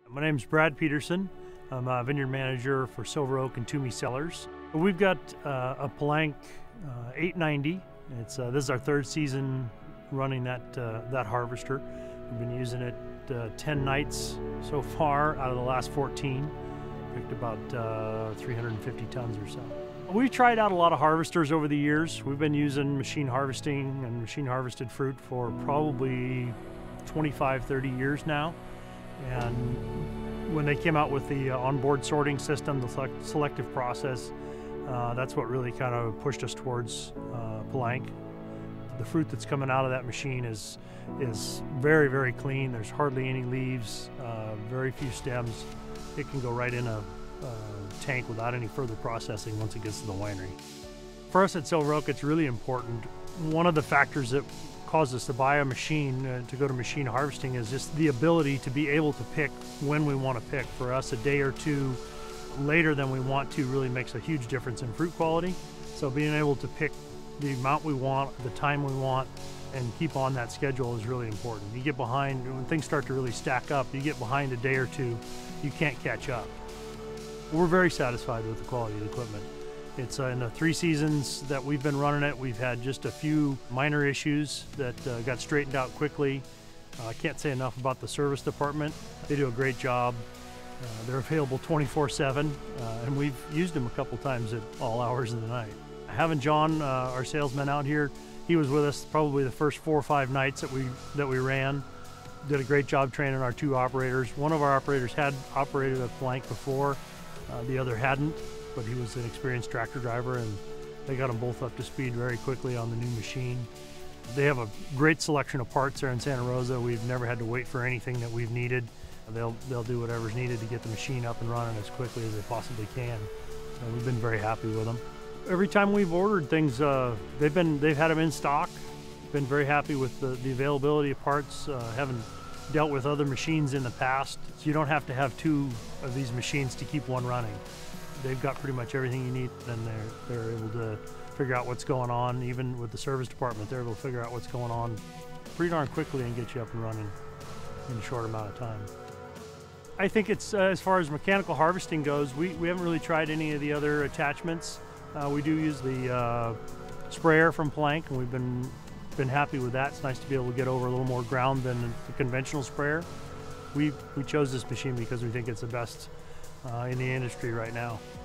My name's Brad Peterson. I'm a vineyard manager for Silver Oak and Toomey Cellars. We've got a Poulenc 890. This is our third season running that harvester. We've been using it 10 nights so far out of the last 14. Picked about 350 tons or so. We've tried out a lot of harvesters over the years. We've been using machine harvesting and machine harvested fruit for probably 25, 30 years now. And when they came out with the onboard sorting system, the selective process, that's what really kind of pushed us towards Poulenc. The fruit that's coming out of that machine is very, very clean. There's hardly any leaves, very few stems. It can go right in a tank without any further processing once it gets to the winery. For us at Silver Oak, it's really important. One of the factors that caused us to buy a machine to go to machine harvesting is just the ability to be able to pick when we want to pick. For us, a day or two later than we want to really makes a huge difference in fruit quality. So being able to pick the amount we want, the time we want, and keep on that schedule is really important. You get behind, when things start to really stack up, you get behind a day or two, you can't catch up. We're very satisfied with the quality of the equipment. It's in the 3 seasons that we've been running it, we've had just a few minor issues that got straightened out quickly. I can't say enough about the service department. They do a great job. They're available 24/7, and we've used them a couple times at all hours of the night. Having John, our salesman out here, he was with us probably the first 4 or 5 nights that we ran. Did a great job training our 2 operators. One of our operators had operated a Poulenc before, the other hadn't, but he was an experienced tractor driver, and they got them both up to speed very quickly on the new machine. They have a great selection of parts there in Santa Rosa. We've never had to wait for anything that we've needed. They'll do whatever's needed to get the machine up and running as quickly as they possibly can. And we've been very happy with them. Every time we've ordered things, they've had them in stock. Been very happy with the availability of parts. Haven't dealt with other machines in the past. So you don't have to have 2 of these machines to keep one running. They've got pretty much everything you need, and they're able to figure out what's going on. Even with the service department, they're able to figure out what's going on pretty darn quickly and get you up and running in a short amount of time. I think it's, as far as mechanical harvesting goes, we haven't really tried any of the other attachments. We do use the sprayer from Poulenc, and we've been happy with that. It's nice to be able to get over a little more ground than the conventional sprayer. We chose this machine because we think it's the best in the industry right now.